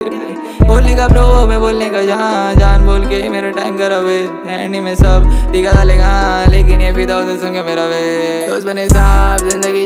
बोलने का ब्रो मैं बोलने का जहाँ जान बोल के मेरा टाइम करा वे एंडी में सब दिखा डालेगा लेकिन ये फिदा उसे सुन के मेरा वे दोस्त बने साहब जिंदगी